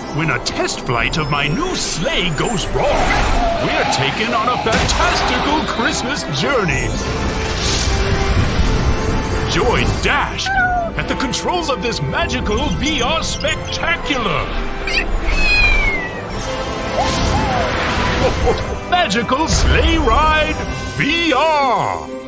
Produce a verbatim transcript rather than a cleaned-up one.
when a test flight of my new sleigh goes wrong. We're taken on a fantastical Christmas journey. Join Dash at the controls of this magical V R spectacular. Magical Sleigh Ride V R.